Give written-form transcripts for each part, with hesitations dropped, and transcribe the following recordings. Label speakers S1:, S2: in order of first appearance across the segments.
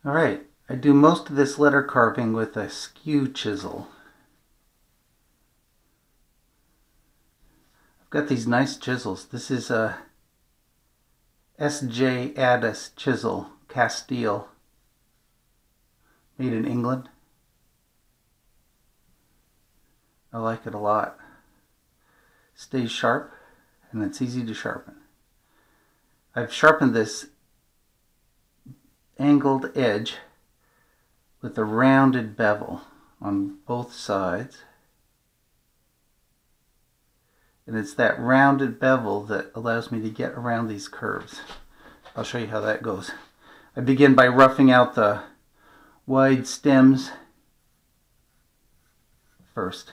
S1: Alright, I do most of this letter carving with a skew chisel. I've got these nice chisels. This is a S.J. Addis chisel, cast steel, made in England. I like it a lot. Stays sharp and it's easy to sharpen. I've sharpened this angled edge with a rounded bevel on both sides. And it's that rounded bevel that allows me to get around these curves. I'll show you how that goes. I begin by roughing out the wide stems first.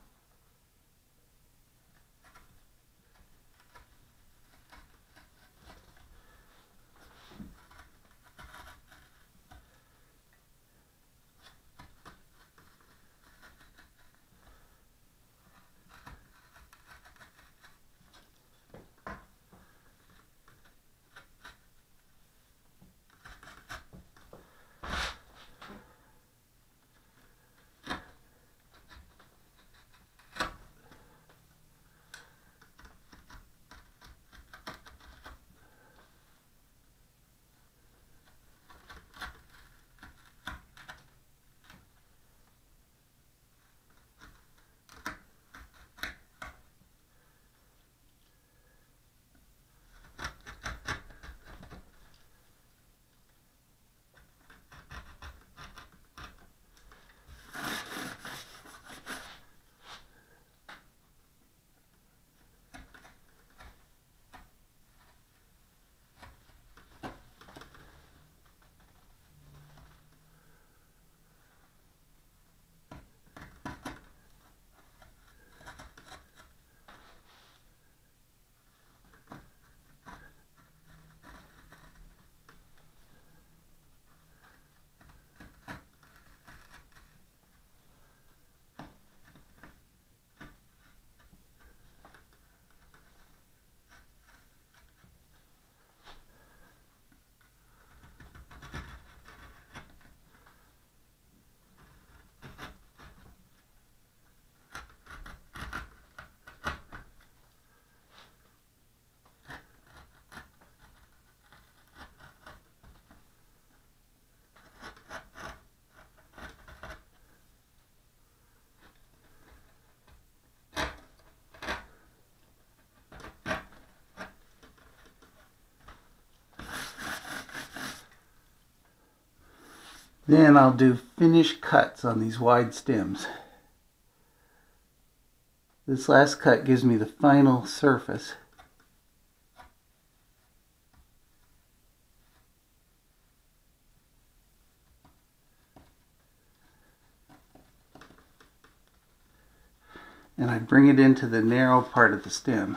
S1: Then I'll do finish cuts on these wide stems. This last cut gives me the final surface. And I bring it into the narrow part of the stem.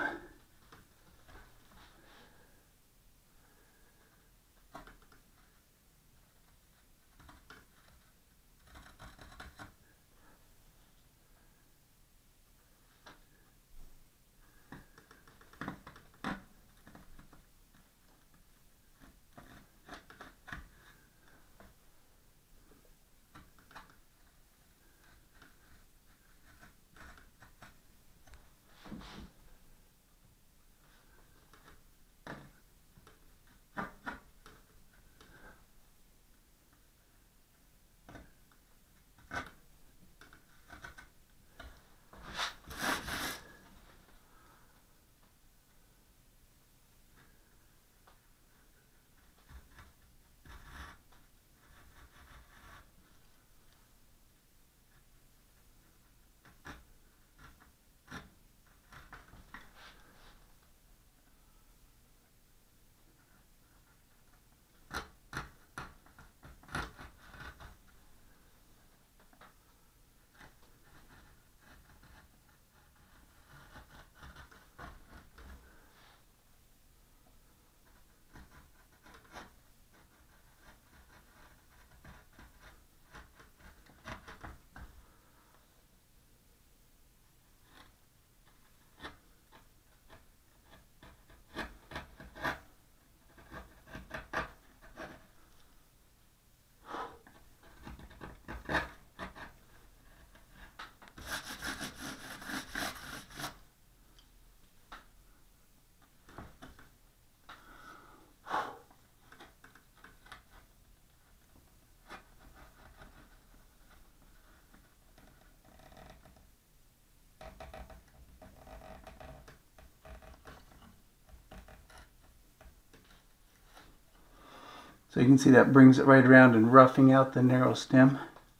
S1: So you can see that brings it right around and roughing out the narrow stem.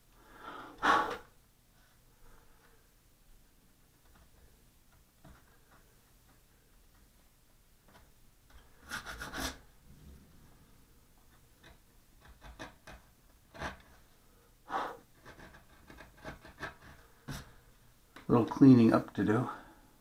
S1: Little cleaning up to do.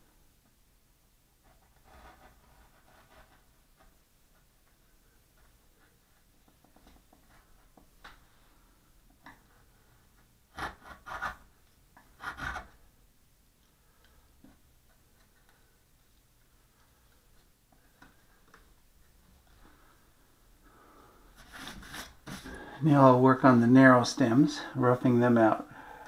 S1: Now I'll work on the narrow stems, roughing them out.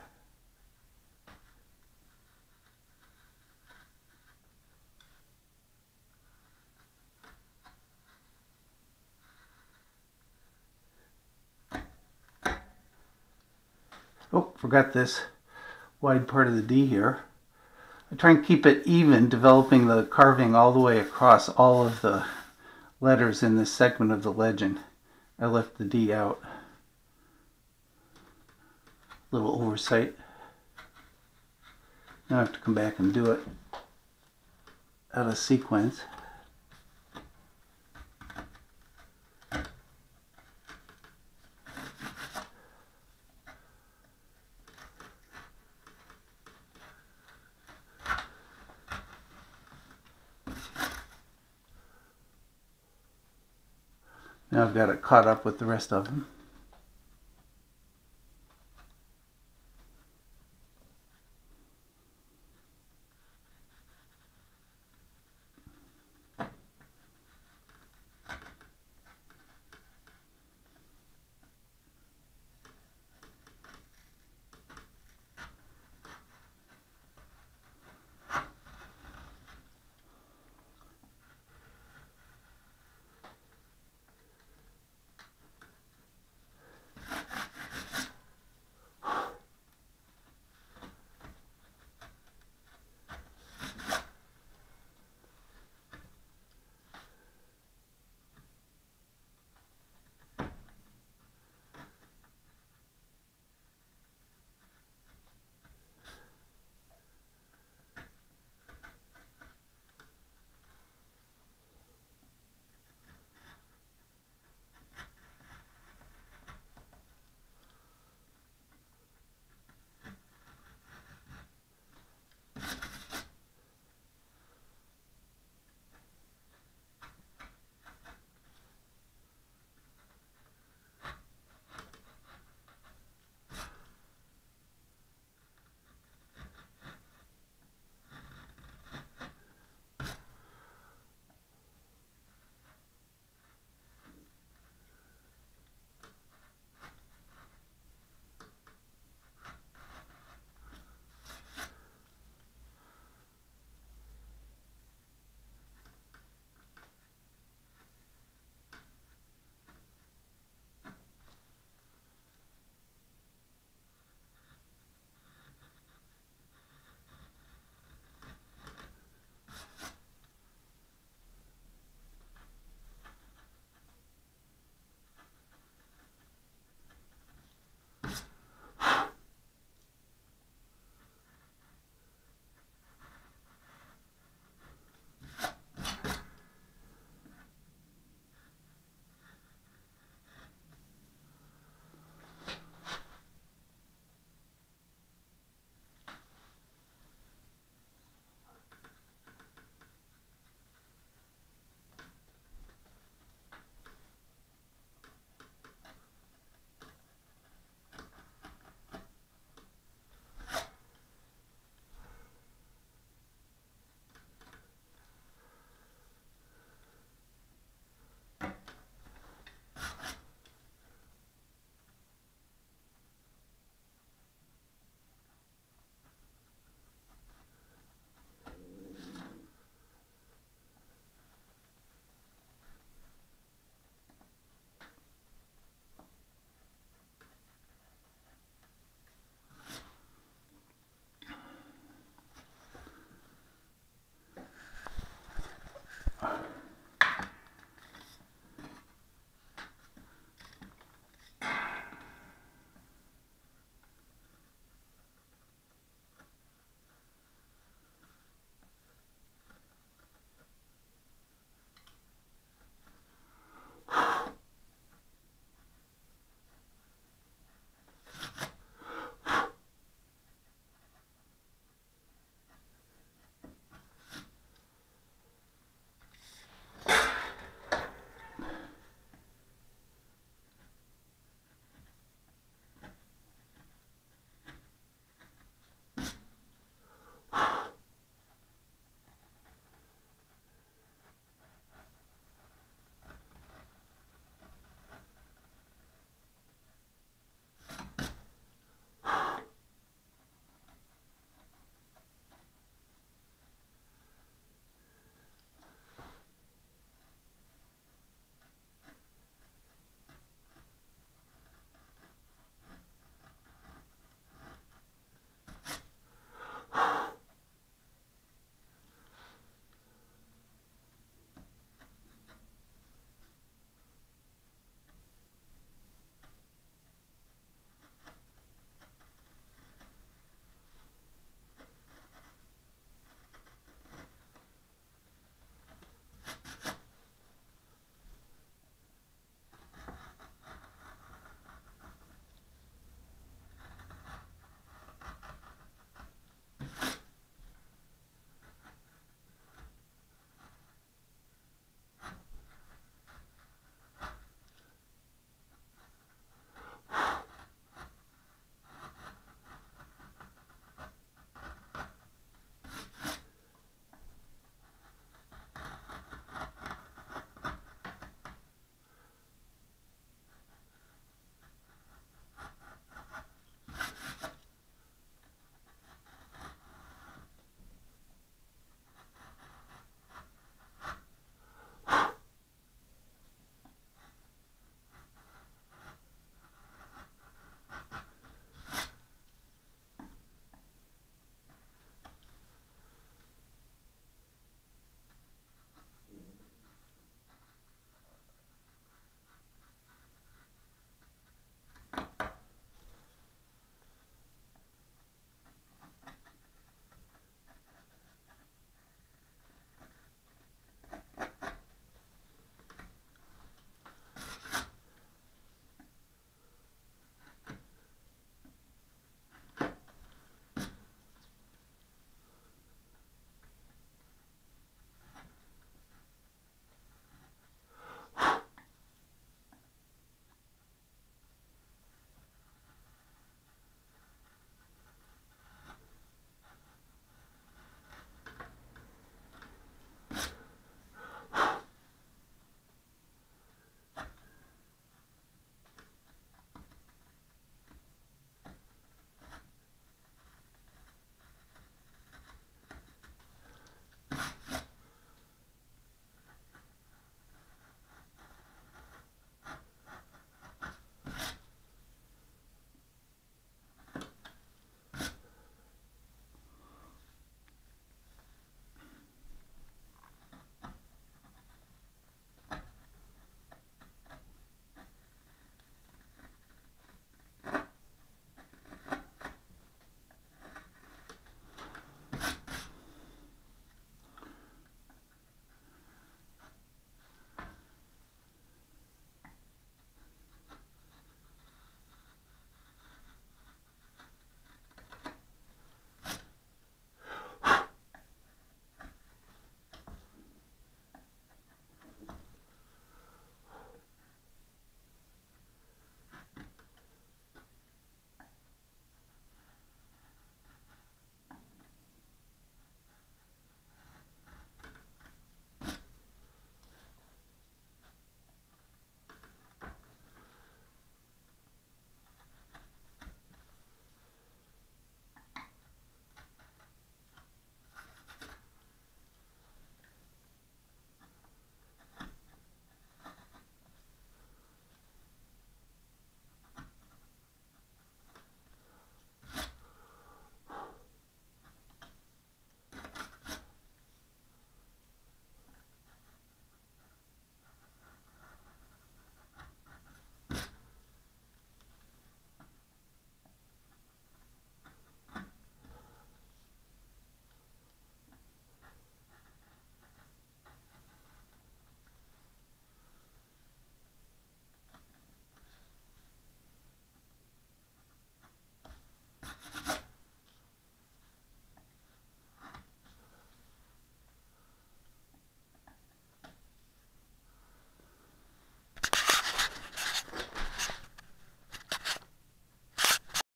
S1: Oh, forgot this wide part of the D here. I try and keep it even, developing the carving all the way across all of the letters in this segment of the legend. I left the D out. Little oversight. Now I have to come back and do it out of sequence. Now I've got it caught up with the rest of them.